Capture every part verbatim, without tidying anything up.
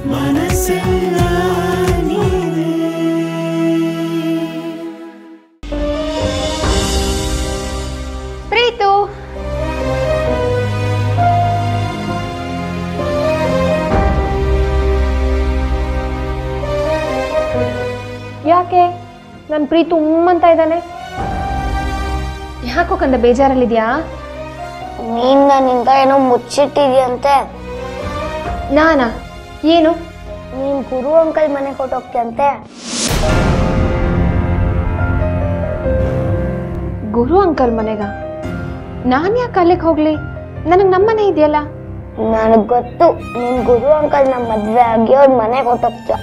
ಮನಸ್ಸೆಲ್ಲ ನೀನೇ. ಪ್ರೀತು ಯಾಕೆ ನನ್ನ ಪ್ರೀತು ಉಮ್ಮಂತ ಇದ್ದಾನೆ? ಯಾಕೋ ಕಂದ ಬೇಜಾರಲ್ಲಿದ್ಯಾ? ನೀನ್ ನನ್ನಿಂದ ಏನೋ ಮುಚ್ಚಿಟ್ಟಿದ್ಯಂತೆ. ನಾನಾ? ಏನು? ನೀನ್ ಗುರು ಅಂಕಲ್ ಮನೆ ಕೊಟ್ಟೋಗ್ತಿಯಂತೆ. ಗುರು ಅಂಕಲ್ ಮನೆಗ? ನಾನು ಯಾಕೆ ಅಲ್ಲಿಗೆ ಹೋಗ್ಲಿ? ನನಗೆ ನಮ್ಮನೆ ಇದೆಯಲ್ಲ. ನನಗ್ ಗೊತ್ತು, ನೀನ್ ಗುರು ಅಂಕಲ್ ನಮ್ಮ ಮದ್ವೆ ಆಗಿ ಅವ್ರ ಮನೆ ಕೊಟ್ಟೋಗ್ತೀಯ.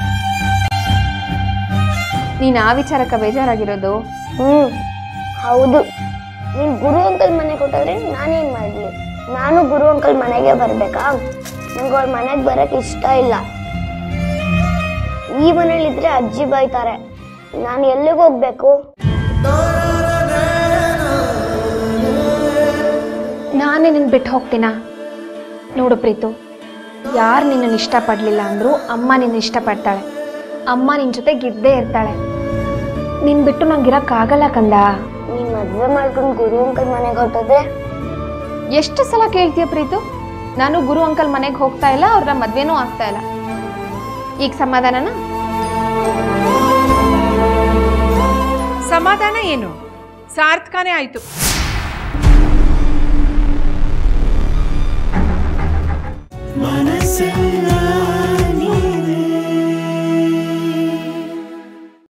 ನೀನ್ ಆ ವಿಚಾರಕ್ಕೆ ಬೇಜಾರಾಗಿರೋದು? ಹ್ಮ್ ಹೌದು. ನೀನ್ ಗುರು ಅಂಕಲ್ ಮನೆ ಕೊಟ್ಟೋದ್ರೆ ನಾನೇನ್ ಮಾಡ್ಲಿ? ನಾನು ಗುರು ಅಂಕಲ್ ಮನೆಗೆ ಬರ್ಬೇಕಾ? ನಂಗೆ ಅವ್ರ ಮನೆಗೆ ಬರಕ್ ಇಷ್ಟ ಇಲ್ಲ. ಈ ಮನೇಲಿದ್ರೆ ಅಜ್ಜಿ ಬೈತಾರೆ. ನಾನು ಎಲ್ಲಿಗೆ ಹೋಗ್ಬೇಕು? ನಾನೇ ನಿನ್ ಬಿಟ್ಟು ಹೋಗ್ತೀನಾ? ನೋಡು ಪ್ರೀತು, ಯಾರು ನಿನ್ನನ್ನು ಇಷ್ಟಪಡ್ಲಿಲ್ಲ ಅಂದ್ರೂ ಅಮ್ಮ ನಿನ್ನ ಇಷ್ಟಪಡ್ತಾಳೆ. ಅಮ್ಮ ನಿನ್ ಜೊತೆಗೆ ಇದ್ದೇ ಇರ್ತಾಳೆ. ನಿನ್ ಬಿಟ್ಟು ನಂಗಿರಕ್ಕಾಗಲ್ಲ ಕಂದ. ನೀನ್ ಮದ್ವೆ ಮಾಡ್ಕೊಂಡು ಗುರು ಅಂಕಲ್ ಮನೆಗೆ ಹೊಟ್ಟೋದ್ರೆ? ಎಷ್ಟು ಸಲ ಕೇಳ್ತೀಯ ಪ್ರೀತು? ನಾನು ಗುರು ಅಂಕಲ್ ಮನೆಗೆ ಹೋಗ್ತಾ ಇಲ್ಲ, ಅವ್ರ ಮದ್ವೆನೂ ಆಗ್ತಾ ಇಲ್ಲ. ಈಗ ಸಮಾಧಾನನಾ? ಸಮಾಧಾನ ಏನು, ಸಾರ್ಥಕನೇ ಆಯ್ತು. ಮನಸ್ಸೆಲ್ಲ